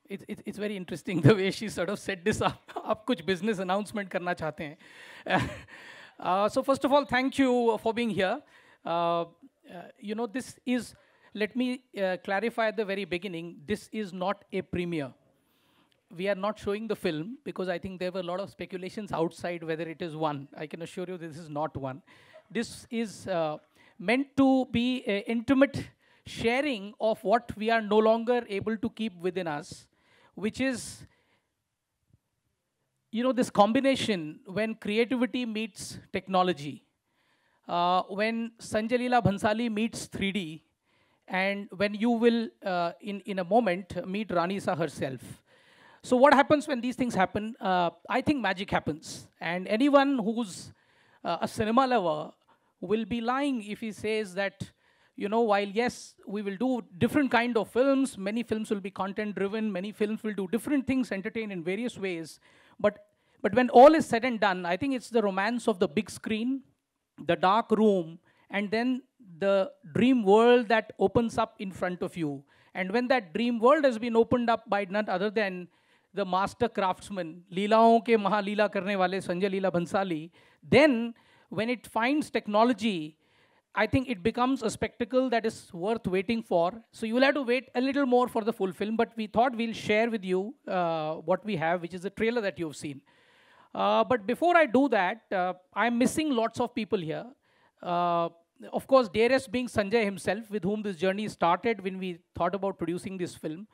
It's very interesting the way she sort of set this up. आप कुछ business announcement करना चाहते हैं. So first of all, thank you for being here. This is, let me clarify at the very beginning, this is not a premiere. We are not showing the film because I think there were a lot of speculations outside whether it is one. I can assure you this is not one. This is meant to be an intimate sharing of what we are no longer able to keep within us, which is, this combination when creativity meets technology, when Sanjay Leela Bhansali meets 3D, and when you will, in a moment, meet Ranisa herself. So what happens when these things happen? I think magic happens. And anyone who's a cinema lover will be lying if he says that, while yes, we will do different kind of films, many films will be content driven, many films will do different things, entertain in various ways. But when all is said and done, I think it's the romance of the big screen, the dark room, and then the dream world that opens up in front of you. And when that dream world has been opened up by none other than the master craftsman, Leelaon ke Mahaleela karne wale Sanjay Leela Bhansali, then when it finds technology, I think it becomes a spectacle that is worth waiting for. So you will have to wait a little more for the full film, but we thought we'll share with you what we have, which is the trailer that you've seen. But before I do that, I'm missing lots of people here. Of course, dearest being Sanjay himself, with whom this journey started when we thought about producing this film.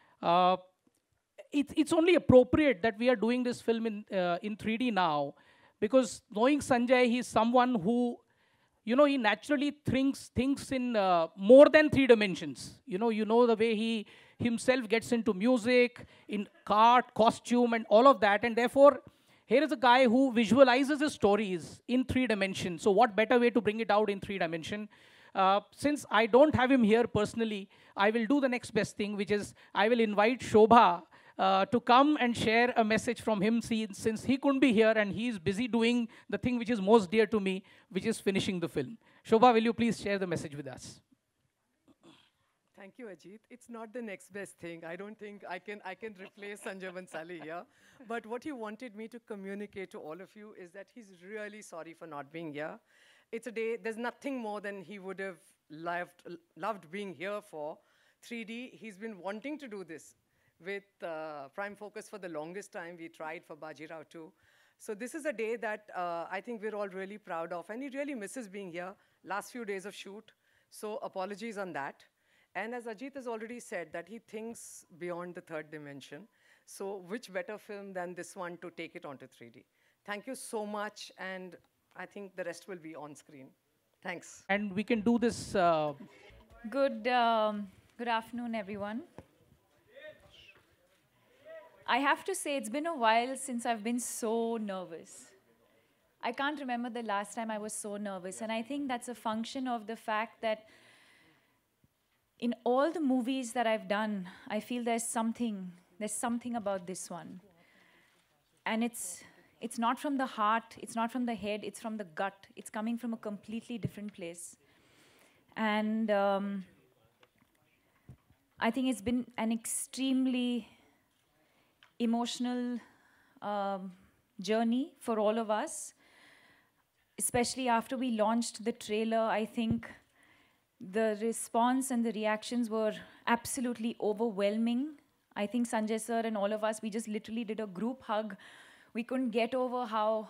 It's only appropriate that we are doing this film in 3D now, because knowing Sanjay, he's someone who, he naturally thinks in more than 3 dimensions. You know the way he himself gets into music, in art, costume, and all of that. And therefore, here is a guy who visualizes his stories in 3 dimensions. So what better way to bring it out in 3 dimensions? Since I don't have him here personally, I will do the next best thing, which is I will invite Shobha to come and share a message from him, since he couldn't be here and he's busy doing the thing which is most dear to me, which is finishing the film. Shobha, will you please share the message with us? Thank you, Ajit. It's not the next best thing. I don't think I can replace Sanjay Bhansali here. But what he wanted me to communicate to all of you is that he's really sorry for not being here. It's a day, there's nothing more than he would have loved being here for. 3D, he's been wanting to do this with Prime Focus for the longest time. We tried for Bajirao too. So this is a day that I think we're all really proud of, and he really misses being here. Last few days of shoot, so apologies on that. And as Ajit has already said, that he thinks beyond the 3rd dimension. So which better film than this one to take it onto 3D? Thank you so much, and I think the rest will be on screen. Thanks. And we can do this. Good afternoon, everyone. I have to say, it's been a while since I've been so nervous. I can't remember the last time I was so nervous, and I think that's a function of the fact that in all the movies that I've done, I feel there's something about this one. And it's not from the heart, it's not from the head, it's from the gut. It's coming from a completely different place. And I think it's been an extremely emotional journey for all of us, especially after we launched the trailer. I think the response and the reactions were absolutely overwhelming. I think Sanjay sir and all of us, we just literally did a group hug. We couldn't get over how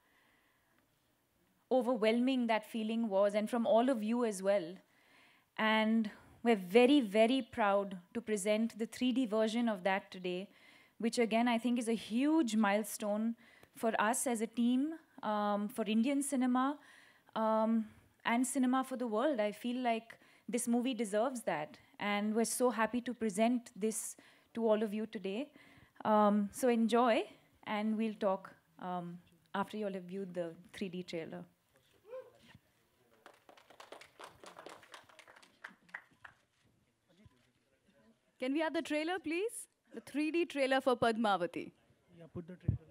overwhelming that feeling was, and from all of you as well. And we're very, very proud to present the 3D version of that today, which again, I think is a huge milestone for us as a team, for Indian cinema, and cinema for the world. I feel like this movie deserves that. And we're so happy to present this to all of you today. So enjoy, and we'll talk after you all have viewed the 3D trailer. Can we have the trailer, please? The 3D trailer for Padmavati. Yeah, put the trailer.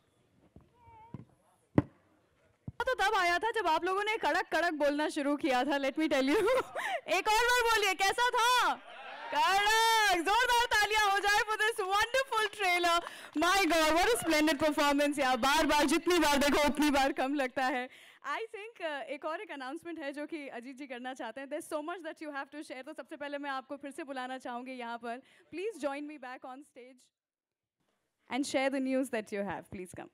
तो तब आया था जब आप लोगों ने कड़क कड़क बोलना शुरू किया था. Let me tell you. एक और बार बोलिए, कैसा था? कड़क, जोरदार ताली. तालियां हो जाए for this wonderful trailer. My God, what a splendid performance. यार बार-बार जितनी बार देखो उतनी बार कम लगता है. I think एक और एक announcement है जो कि अजीत जी करना चाहते हैं. There's so much that you have to share. तो सबसे पहले मैं आपको फिर से बुलाना चाहूँगी यहाँ पर. Please join me back on stage and share the news that you have. Please come.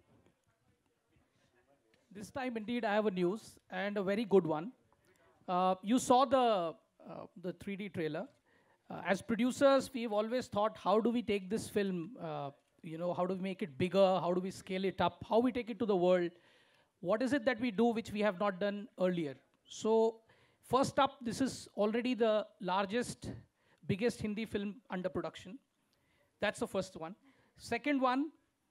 This time, indeed, I have a news, and a very good one. You saw the 3D trailer. As producers, we've always thought, how do we take this film, how do we make it bigger, how do we scale it up, how we take it to the world, what is it that we do which we have not done earlier. So first up, this is already the largest, biggest Hindi film under production. That's the first one. Second one,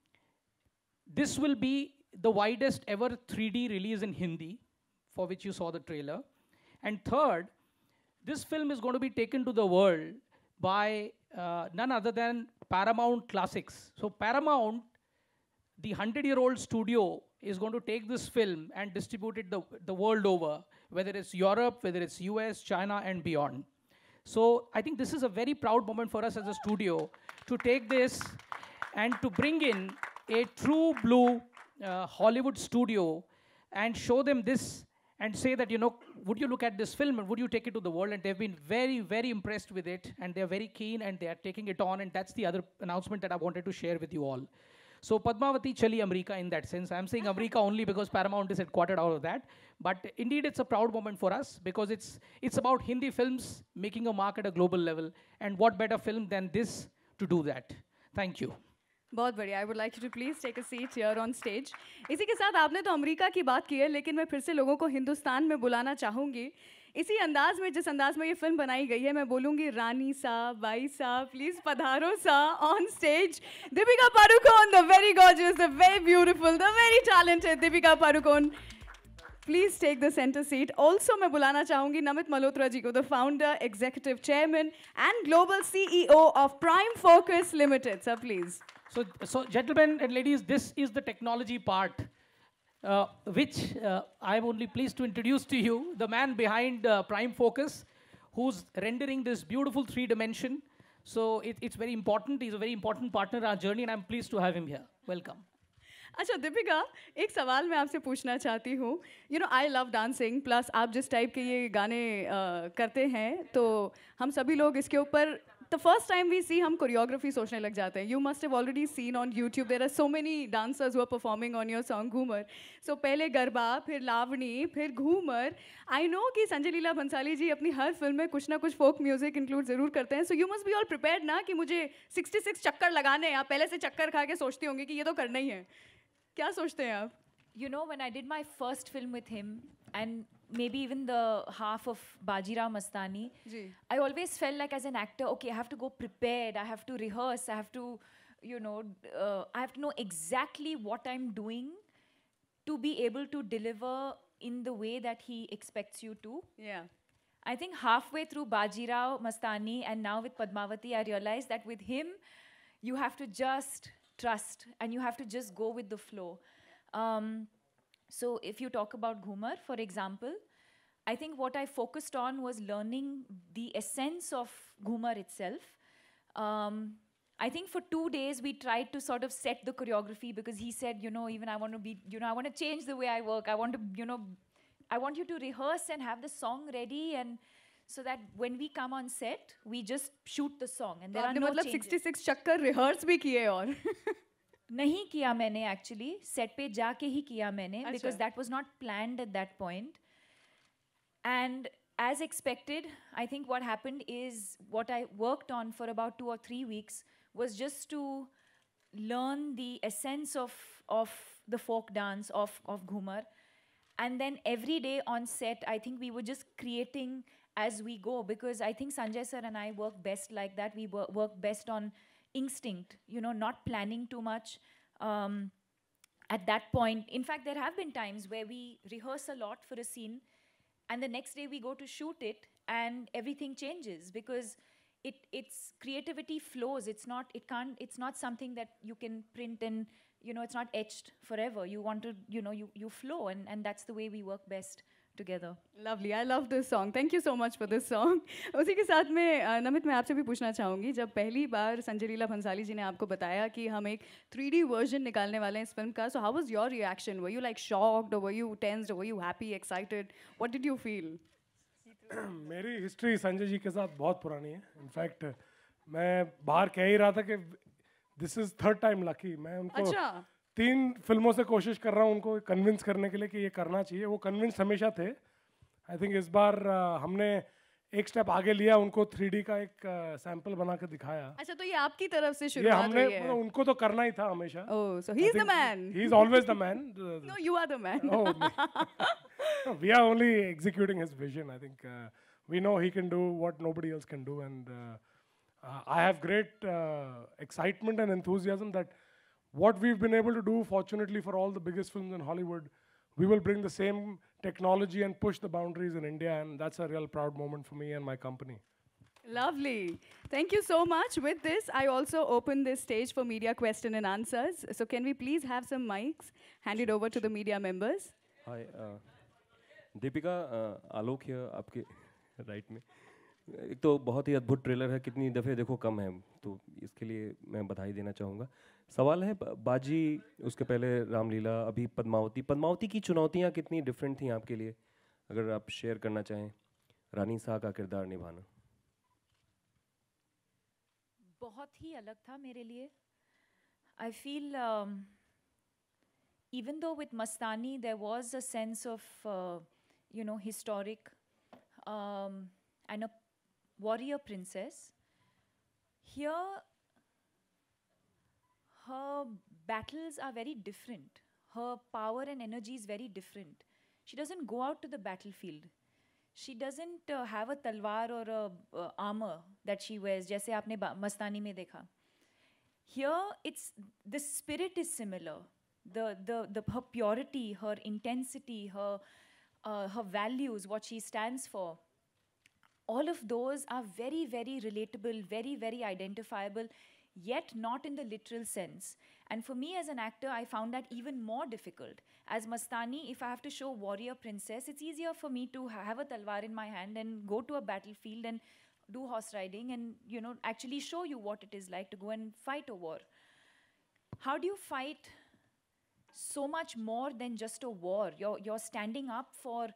this will be the widest ever 3D release in Hindi, for which you saw the trailer. And third, this film is going to be taken to the world by none other than Paramount Classics. So Paramount, the 100-year-old studio, is going to take this film and distribute it the world over, whether it's Europe, whether it's US, China, and beyond. So I think this is a very proud moment for us as a studio to take this and to bring in a true blue Hollywood studio and show them this and say that, would you look at this film and would you take it to the world? And they've been very, very impressed with it, and they're very keen, and they are taking it on, and that's the other announcement that I wanted to share with you all. So Padmavati Chali America in that sense. I'm saying America only because Paramount is headquartered out of that. But indeed, it's a proud moment for us because it's about Hindi films making a mark at a global level. And what better film than this to do that? Thank you. बहुत बढ़िया. I would like you to please take a seat here on stage. इसी के साथ आपने तो America की बात की है, लेकिन मैं फिर से लोगों को हिंदुस्तान में बुलाना चाहूँगी. इसी अंदाज में, जिस अंदाज में ये फिल्म बनाई गई है, मैं बोलूँगी रानी साहब, बाई साहब, प्लीज़ पधारो सा on stage. Deepika Padukone, the very gorgeous, the very beautiful, the very talented Deepika Padukone. Please take the center seat. Also, मैं बुलाना चाहूँगी नमित मल्होत्रा जी को, the founder, executive chairman, and global CEO of Prime Focus Limited. Sir, please. So gentlemen and ladies, this is the technology part, which I'm only pleased to introduce to you, the man behind Prime Focus, who's rendering this beautiful 3D. So it's very important. He's a very important partner in our journey, and I'm pleased to have him here. Welcome. अच्छा दीपिका, एक सवाल मैं आपसे पूछना चाहती हूँ. I love dancing, plus आप जिस टाइप के ये गाने करते हैं, तो हम सभी लोग इसके ऊपर the first time we see हम choreography सोचने लग जाते हैं. You must have already seen on YouTube, there are so many dancers who are performing on your song Ghumar. So पहले गरबा, फिर लावणी, फिर घूमर. I know कि संजय लीला भंसाली जी अपनी हर फिल्म में कुछ ना कुछ folk music include ज़रूर करते हैं. So you must be all prepared ना कि मुझे 66 चक्कर लगाने हैं. आप पहले से चक्कर खा के सोचती होंगी कि ये तो करना ही है. क्या सोचते हैं आप? When I did my first film with him, and maybe even the half of Bajirao Mastani, I always felt like as an actor, okay, I have to go prepared, I have to rehearse, I have to, I have to know exactly what I'm doing to be able to deliver in the way that he expects you to. Yeah. I think halfway through Bajirao Mastani and now with Padmavati, I realized that with him, you have to just trust and you have to just go with the flow. So if you talk about Ghumar, for example, I think what I focused on was learning the essence of Ghumar itself. I think for 2 days we tried to sort of set the choreography because he said, even I want to be, I want to change the way I work. I want to, I want you to rehearse and have the song ready, and so that when we come on set, we just shoot the song and there are no changes. 66 चक्कर rehearse भी किए और नहीं किया मैंने actually, set पे जाके ही किया मैंने because that was not planned at that point. And as expected, I think what happened is what I worked on for about 2 or 3 weeks was just to learn the essence of the folk dance of Ghumar. And then every day on set, I think we were just creating as we go, because I think Sanjay sir and I work best like that. We work best on instinct, not planning too much at that point. In fact, there have been times where we rehearse a lot for a scene and the next day we go to shoot it and everything changes because its creativity flows. It's not something that you can print and, it's not etched forever. You want to, you flow, and that's the way we work best together. Lovely, I love this song. Thank you so much for this song. उसी के साथ में नमित मैं आपसे भी पूछना चाहूँगी, जब पहली बार संजय लीला भंसाली जी ने आपको बताया कि हम एक 3D वर्जन निकालने वाले हैं इस फिल्म का, so how was your reaction? Were you like shocked or were you tensed or were you happy, excited? What did you feel? मेरी हिस्ट्री संजय जी के साथ बहुत पुरानी है. इनफैक्ट मैं बाहर कह ही रहा था कि this is third time lucky. मैं उनको अच्छा 3 फिल्मों से कोशिश कर रहा हूँ उनको कन्विंस करने के लिए कि ये करना चाहिए. वो कन्विंस हमेशा थे. आई थिंक इस बार हमने एक स्टेप आगे लिया, उनको 3D का एक सैंपल बना के दिखाया. अच्छा, तो ये आपकी तरफ से ये शुरुआत हमने हुई है. मतलब उनको तो करना ही था हमेशा. Oh, so he's the man. He is always the man. No, you are the man. No, we are only executing his vision. I think we know he can do what nobody else can do, and I have great excitement and enthusiasm that what we've been able to do, fortunately for all the biggest films in Hollywood, we will bring the same technology and push the boundaries in India, and that's a real proud moment for me and my company. Lovely. Thank you so much. With this, I also open this stage for media question and answers. So can we please have some mics handed over to the media members? Hi, Deepika, Alok here आपके right में. एक तो बहुत ही अद्भुत trailer है, कितनी दफ़े देखो कम है, तो इसके लिए मैं बधाई देना चाहूँगा. सवाल है बाजी, उसके पहले रामलीला, अभी पद्मावती. पद्मावती की चुनौतियाँ कितनी डिफरेंट थी आपके लिए, अगर आप शेयर करना चाहें, रानी साह का किरदार निभाना? बहुत ही अलग था मेरे लिए. I feel even though with Mastani there was a sense of historic and a warrior princess, here her battles are very different. Her power and energy is very different. She doesn't go out to the battlefield. She doesn't have a talwar or a armor that she wears, जैसे आपने मस्तानी में देखा. Here, the spirit is similar. Her purity, her intensity, her values, what she stands for, all of those are very, very relatable, very, very identifiable, yet not in the literal sense. And for me as an actor, I found that even more difficult. As Mastani, if I have to show warrior princess, it's easier for me to have a talwar in my hand and go to a battlefield and do horse riding and, actually show you what it is like to go and fight a war. How do you fight so much more than just a war? You're standing up for,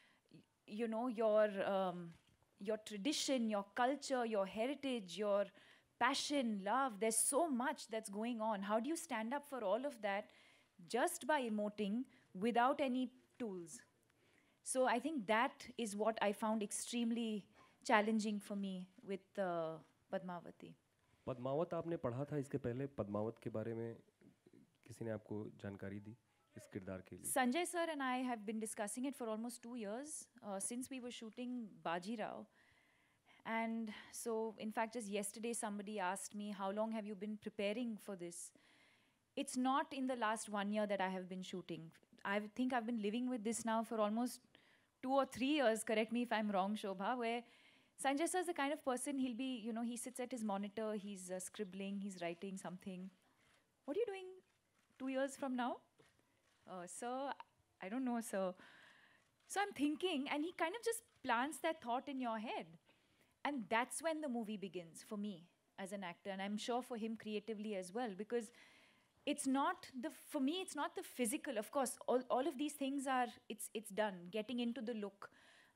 your tradition, your culture, your heritage, your passion, love. There's so much that's going on. How do you stand up for all of that just by emoting without any tools? So I think that is what I found extremely challenging for me with Padmavati. Padmaavat आपने पढ़ा था इसके पहले? पद्मावत के बारे में किसी ने आपको जानकारी दी इस किरदार के लिए? Sanjay sir and I have been discussing it for almost 2 years since we were shooting Baji Rao. And so, in fact, just yesterday somebody asked me, how long have you been preparing for this? It's not in the last 1 year that I have been shooting. I think I've been living with this now for almost 2 or 3 years, correct me if I'm wrong, Shobha, where Sanjay sir is the kind of person, he'll be, he sits at his monitor, he's scribbling, he's writing something. What are you doing 2 years from now? Sir, I don't know, sir. So I'm thinking, and he kind of just plants that thought in your head. And that's when the movie begins for me as an actor, and I'm sure for him creatively as well, because it's not for me, it's not the physical. Of course, all of these things are, it's done. Getting into the look,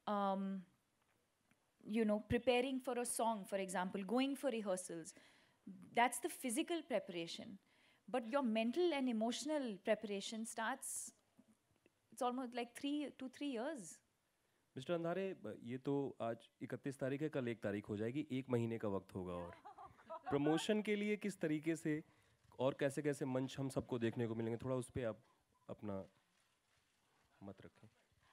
preparing for a song, for example, going for rehearsals. That's the physical preparation. But your mental and emotional preparation starts, it's almost like 2 to 3 years. Mister Andhare, ये तो आज 31 तारीख है, कल 1 तारीख हो जाएगी, 1 महीने का वक्त होगा. और प्रमोशन के लिए किस तरीके से और कैसे कैसे मंच हम सबको देखने को मिलेंगे, थोड़ा उस पर आप अपना मत रखें.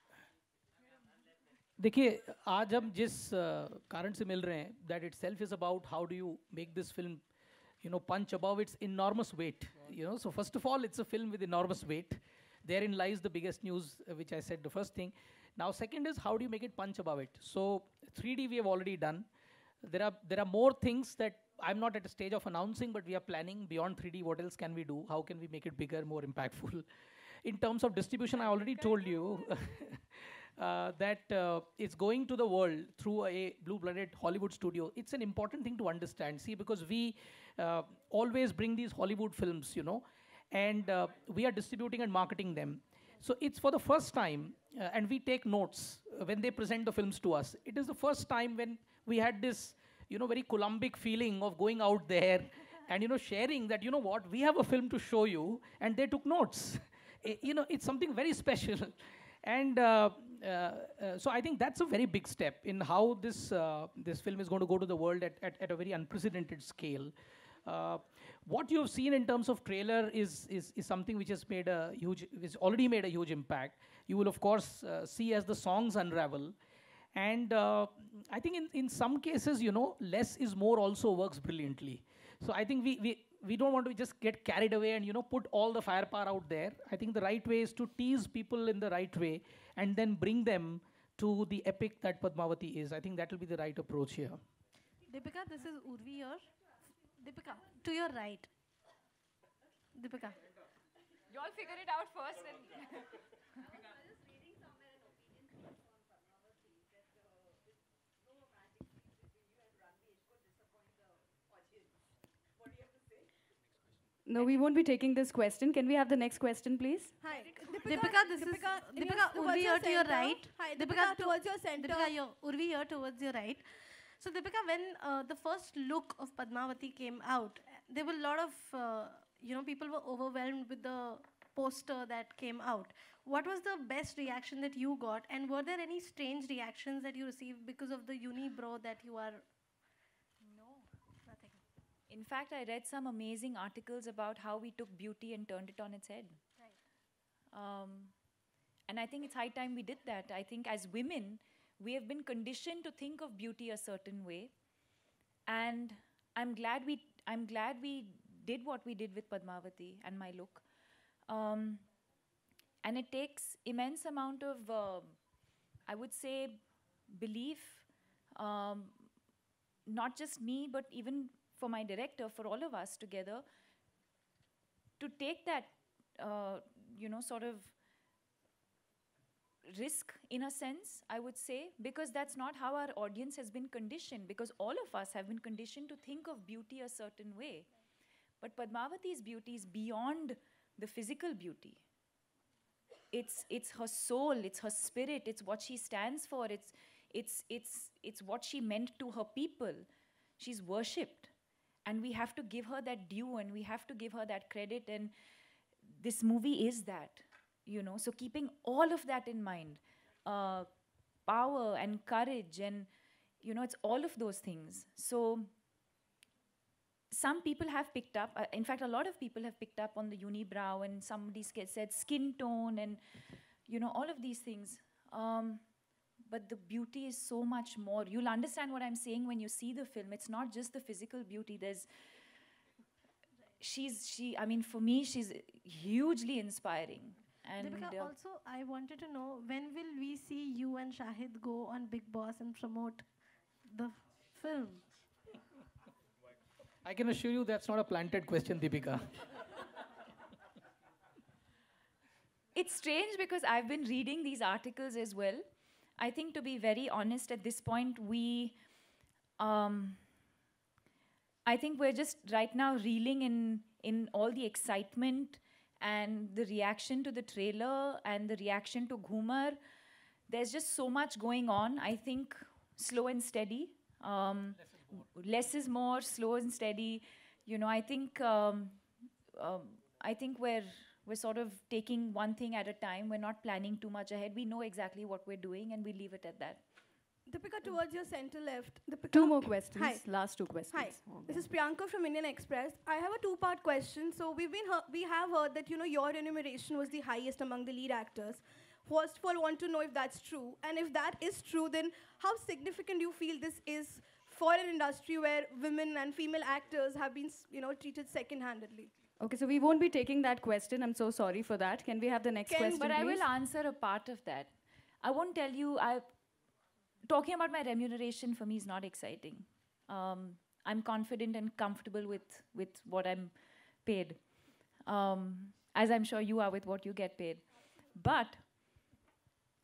देखिए, आज हम जिस कारण से मिल रहे हैं, that itself is about how do you make this film, punch above its enormous weight. So first of all, it's a film with enormous weight. Therein lies the biggest news, which I said the first thing. Now, second is how do you make it punch above it? So 3D we have already done. There are more things that I'm not at a stage of announcing, but we are planning beyond 3D. What else can we do? How can we make it bigger, more impactful? In terms of distribution, I already told you. that it's going to the world through a blue-blooded Hollywood studio. It's an important thing to understand. See, because we always bring these Hollywood films, you know, and we are distributing and marketing them. So it's for the first time, and we take notes when they present the films to us. It is the first time when we had this, you know, very Columbic feeling of going out there and, you know, sharing that, you know what, we have a film to show you, and they took notes. You know, it's something very special. And so I think that's a very big step in how this film is going to go to the world at a very unprecedented scale. What you've seen in terms of trailer is something which has already made a huge impact. You will of course see as the songs unravel, and I think in some cases, you know, less is more also works brilliantly. So I think we don't want to just get carried away and, you know, put all the firepower out there. I think the right way is to tease people in the right way and then bring them to the epic that Padmavati is. I think that will be the right approach here. Deepika, this is Urvi here. Deepika, to your right. Deepika. You all figure it out first. No, we won't be taking this question. Can we have the next question, please? Hi. Deepika, this is Deepika, Urvi here to your right. Hi, Deepika, towards your center. Deepika, Urvi here towards your right. So Deepika, when the first look of Padmavati came out, there were a lot of, you know, people were overwhelmed with the poster that came out. What was the best reaction that you got, and were there any strange reactions that you received because of the unibrow that you are? No, nothing. In fact, I read some amazing articles about how we took beauty and turned it on its head. Right. And I think it's high time we did that. I think as women, we have been conditioned to think of beauty a certain way, and I'm glad we did what we did with Padmavati and my look. And it takes immense amount of, I would say, belief, not just me, but even for my director, for all of us together, to take that, you know, sort of risk in a sense, I would say, because that's not how our audience has been conditioned, because all of us have been conditioned to think of beauty a certain way. But Padmavati's beauty is beyond the physical beauty. It's her soul, it's her spirit, it's what she stands for, it's what she meant to her people. She's worshipped, and we have to give her that due, and we have to give her that credit, and this movie is that, you know. So keeping all of that in mind, power and courage, and, you know, it's all of those things. So some people have picked up, in fact, a lot of people have picked up on the unibrow, and somebody said skin tone, and, you know, all of these things. But the beauty is so much more. You'll understand what I'm saying when you see the film. It's not just the physical beauty. I mean, for me, she's hugely inspiring. And Deepika, also, I wanted to know, when will we see you and Shahid go on Bigg Boss and promote the film? I can assure you that's not a planted question, Deepika. It's strange because I've been reading these articles as well. I think, to be very honest, at this point, I think we're just right now reeling in all the excitement and the reaction to the trailer and the reaction to Ghumar. There's just so much going on. I think slow and steady. Less is more, slow and steady. You know, I think we're sort of taking one thing at a time. We're not planning too much ahead. We know exactly what we're doing, and we leave it at that. Deepika, towards your center left. Deepika. Two more questions. Hi. Last two questions. Hi, this is Priyanka from Indian Express. I have a two-part question. So we have heard that, you know, your remuneration was the highest among the lead actors. First of all, want to know if that's true, and if that is true, then how significant do you feel this is for an industry where women and female actors have been, you know, treated second-handedly? Okay, so we won't be taking that question. I'm so sorry for that. Can we have the next question, But please? I will answer a part of that. I won't tell you. Talking about my remuneration for me is not exciting. I'm confident and comfortable with what I'm paid, as I'm sure you are with what you get paid. But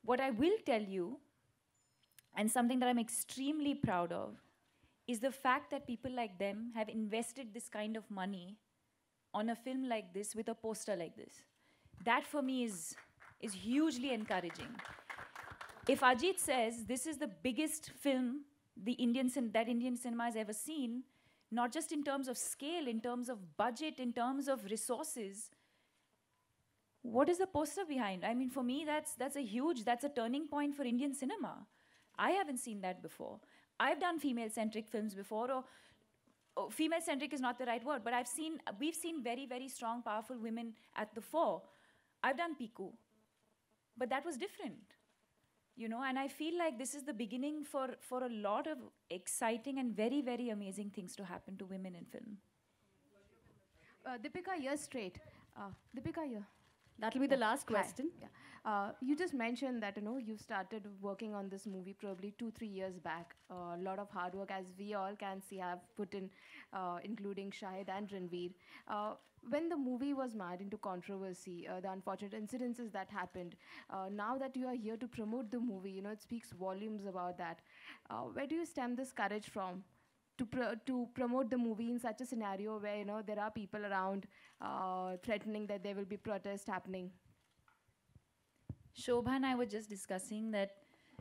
What I will tell you, and something that I'm extremely proud of, is the fact that people like them have invested this kind of money on a film like this with a poster like this. That for me is hugely encouraging. If Ajit says this is the biggest film that Indian cinema has ever seen, not just in terms of scale, in terms of budget, in terms of resources, what is the poster behind? I mean, for me, that's a turning point for Indian cinema. I haven't seen that before. I've done female-centric films before, or female-centric is not the right word, but we've seen very, very strong, powerful women at the fore. I've done Piku, but that was different, you know, and I feel like this is the beginning for a lot of exciting and very, very amazing things to happen to women in film. Deepika, you're straight. Deepika, you're... That'll be the last question. Yeah. You just mentioned that, you know, you started working on this movie probably 2-3 years back. A lot of hard work, as we all can see, have put in, including Shahid and Ranveer. When the movie was mad into controversy, the unfortunate incidences that happened, now that you are here to promote the movie, you know, it speaks volumes about that. Where do you stem this courage from to promote the movie in such a scenario where, you know, there are people around threatening that there will be protests happening? Shobha and I were just discussing that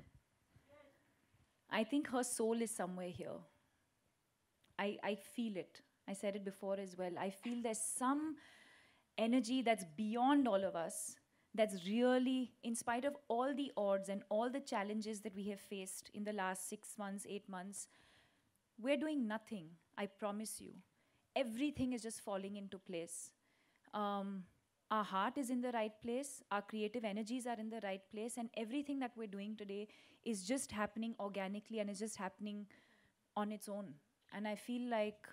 I think her soul is somewhere here. I feel it. I said it before as well. I feel there's some energy that's beyond all of us, that's really, in spite of all the odds and all the challenges that we have faced in the last 6 months, 8 months, we're doing nothing, I promise you. Everything is just falling into place. Our heart is in the right place, our creative energies are in the right place, and everything that we're doing today is just happening organically and is just happening on its own. And I feel like,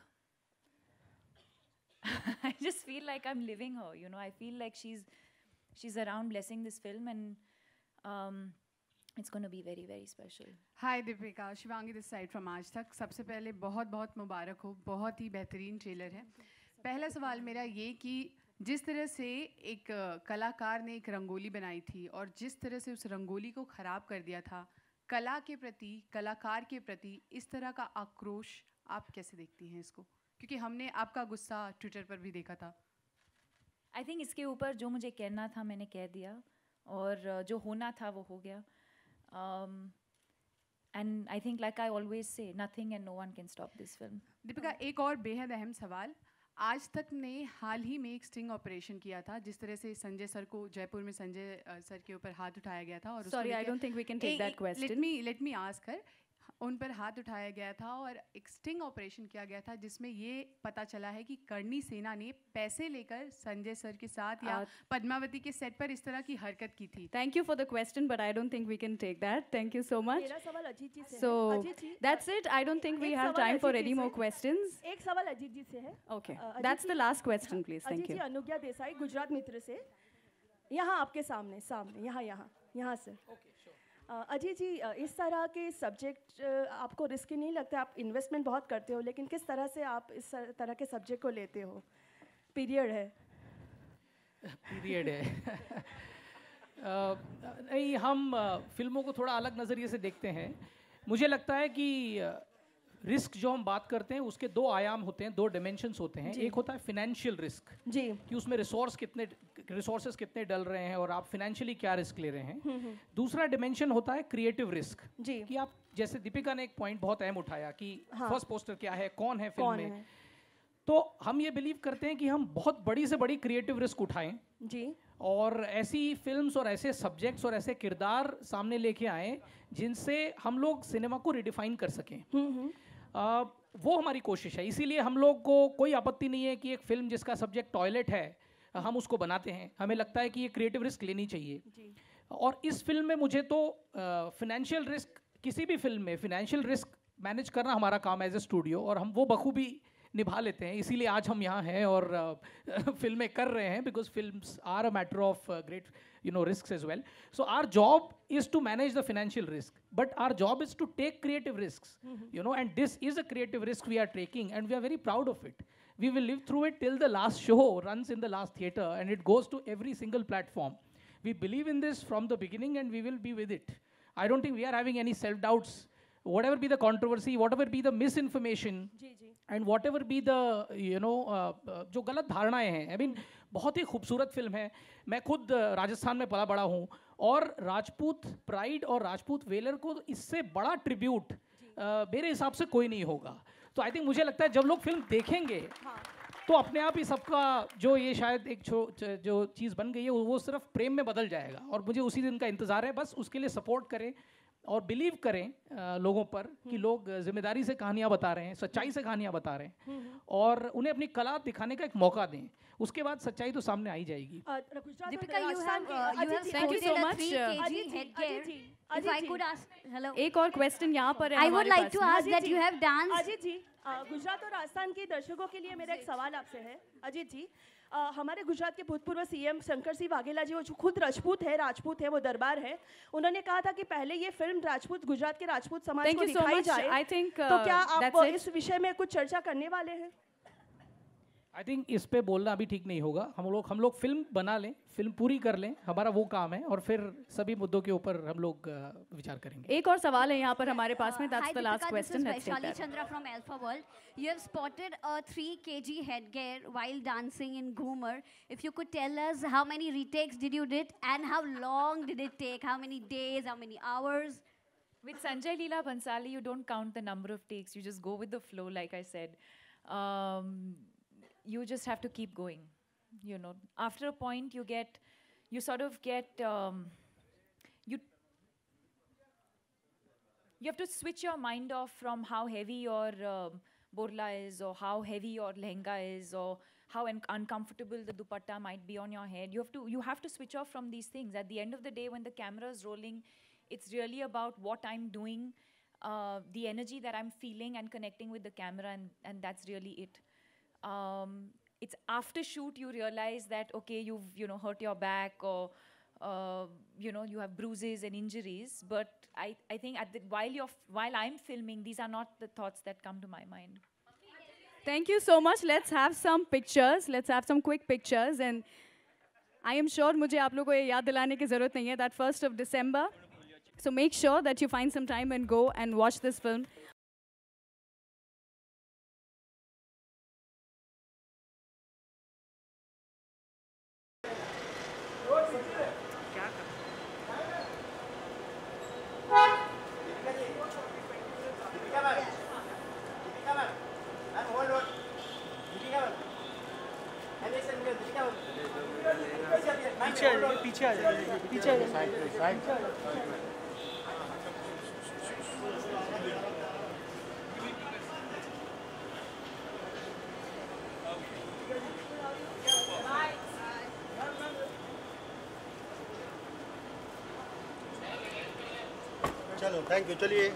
I just feel like I'm living her, you know. I feel like she's around blessing this film, and it's going to be very, very special. Hi Deepika, Shivangi this side from आज तक. सबसे पहले बहुत मुबारक हो, बहुत ही बेहतरीन trailer है. पहला सवाल मेरा ये कि जिस तरह से एक कलाकार ने एक रंगोली बनाई थी और जिस तरह से उस रंगोली को ख़राब कर दिया था, कला के प्रति, कलाकार के प्रति इस तरह का आक्रोश आप कैसे देखती हैं इसको? क्योंकि हमने आपका गुस्सा ट्विटर पर भी देखा था. I think इसके ऊपर जो मुझे कहना था मैंने कह दिया, और जो होना था वो हो गया. And I think, like I always say, nothing and no one can stop this film. Deepika, एक और बेहद अहम सवाल. आज तक ने हाल ही में एक स्टिंग ऑपरेशन किया था, जिस तरह से संजय सर को जयपुर में संजय सर के ऊपर हाथ उठाया गया था. और Sorry, I don't think we can take that question. Let me ask her. उन पर हाथ उठाया गया था और एक स्टिंग ऑपरेशन किया गया था, जिसमें ये पता चला है कि कर्णी सेना ने पैसे लेकर संजय सर के साथ या पद्मावती के सेट पर इस तरह की हरकत की थी. Thank you for the question, but I don't think we can take that. Thank you so much. मेरा सवाल अजीत जी से है. So Ajit ji, that's it. I don't think we have time for any more questions. एक सवाल अजीत जी से है. Okay, that's the last question, please. Thank Ajit you. जी, अनुज्ञा देसाई, गुजरात मित्र से. यहाँ आपके सामने, यहाँ सर. अजीत जी, इस तरह के सब्जेक्ट आपको रिस्की नहीं लगता? आप इन्वेस्टमेंट बहुत करते हो, लेकिन किस तरह से आप इस तरह के सब्जेक्ट को लेते हो? पीरियड है. नहीं, हम फिल्मों को थोड़ा अलग नज़रिए से देखते हैं. मुझे लगता है कि रिस्क जो हम बात करते हैं उसके 2 आयाम होते हैं, 2 डिमेंशंस होते हैं. एक होता है फिनेंशियल रिस्क जी, कि उसमें रिसोर्सेस कितने डल रहे हैं और आप फिनेंशियली क्या रिस्क ले रहे हैं. दूसरा डिमेंशन होता है क्रिएटिव रिस्क जी, कि आप, जैसे दीपिका ने एक पॉइंट बहुत अहम उठाया कि फर्स्ट पोस्टर क्या है, कौन है फिल्म में. तो हम ये बिलीव करते हैं कि हम बहुत बड़ी से बड़ी क्रिएटिव रिस्क उठाएं जी, और ऐसी फिल्म्स और ऐसे सब्जेक्ट्स और ऐसे किरदार सामने लेके आएं जिनसे हम लोग सिनेमा को रिडिफाइन कर सकें. वो हमारी कोशिश है. इसीलिए हम लोग को कोई आपत्ति नहीं है कि एक फिल्म जिसका सब्जेक्ट टॉयलेट है हम उसको बनाते हैं. हमें लगता है कि ये क्रिएटिव रिस्क लेनी चाहिए जी. और इस फिल्म में मुझे तो फिनेंशियल रिस्क, किसी भी फिल्म में फिनेंशियल रिस्क मैनेज करना हमारा काम एज ए स्टूडियो, और हम वो बखूबी निभा लेते हैं. इसीलिए आज हम यहाँ हैं और फिल्में कर रहे हैं, because films are a matter of great risks as well. So our job is to manage the financial risk, but our job is to take creative risks, and this is a creative risk we are taking, and we are very proud of it. We will live through it till the last show runs in the last theater, and it goes to every single platform. We believe in this from the beginning and we will be with it. I don't think we are having any self-doubts. Whatever be the controversy, whatever be the misinformation, and whatever be the, जो गलत धारणाएं हैं, I mean, बहुत ही खूबसूरत film है. मैं खुद राजस्थान में पला बड़ा हूँ और राजपूत प्राइड और राजपूत वेलर को इससे बड़ा ट्रिब्यूट मेरे हिसाब से कोई नहीं होगा. तो आई थिंक मुझे लगता है जब लोग फिल्म देखेंगे तो अपने आप ही सबका जो ये शायद एक जो चीज़ बन गई है वो सिर्फ प्रेम में बदल जाएगा. और मुझे उसी दिन का इंतज़ार है. बस उसके लिए सपोर्ट करें और बिलीव करें लोगों पर कि लोग जिम्मेदारी से कहानियाँ बता रहे हैं, सच्चाई से कहानियाँ बता रहे हैं और उन्हें अपनी कला दिखाने का एक मौका दें. उसके बाद सच्चाई तो सामने आ ही जाएगी. Deepika, you have Thank you so much. 3 kg headgear. If I could ask, hello. एक और क्वेश्चन यहाँ पर है. I would like to ask that you have danced. Ajit जी, गुजरात और राजस्थान के दर्शकों के लिए मेरा एक सवाल आपसे है. अजीत जी, हमारे गुजरात के भूतपूर्व सीएम शंकर सिंह वाघेला जी, वो जो खुद राजपूत है, वो दरबार है, उन्होंने कहा था कि पहले ये फिल्म गुजरात के राजपूत समाज को दिखाई जाए. तो क्या आप इस विषय में कुछ चर्चा करने वाले हैं? आई थिंक इस पे बोलना अभी ठीक नहीं होगा. हम लोग फिल्म बना लें, फिल्म पूरी कर लें, हमारा वो काम है और फिर सभी मुद्दों के ऊपर हम लोग विचार करेंगे. एक और सवाल है यहाँ पर हमारे पास में. That's the last question. Vaishali Chandra from Alpha World. You have spotted a 3 kg headgear while dancing in Ghumar. If you could tell us how many retakes did you did and how long did it take? How many days? How many hours? With Sanjay Leela Bhansali, you don't count the number of takes. You just go with the flow, like I said. You just have to keep going. After a point, you have to switch your mind off from how heavy your borla is or how heavy your lehenga is or how uncomfortable the dupatta might be on your head. You have to switch off from these things. At the end of the day, when the camera is rolling, it's really about what I'm doing, the energy that I'm feeling and connecting with the camera, and that's really it. It's after shoot you realize that okay, you've hurt your back or you have bruises and injuries, but I think while I'm filming, these are not the thoughts that come to my mind. Thank you so much. Let's have some pictures. Let's have some quick pictures, and I am sure मुझे आप लोगों को ये याद दिलाने की ज़रूरत नहीं है that 1st of December. So make sure that you find some time and go and watch this film. पीछे आ जाइए, पीछे चलो, थैंक यू. चलिए.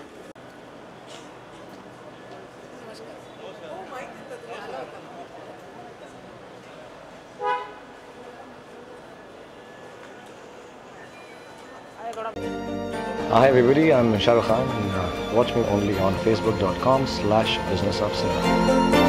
Hi everybody, I'm Shah Rukh Khan. Watch me only on facebook.com/businessofcinema.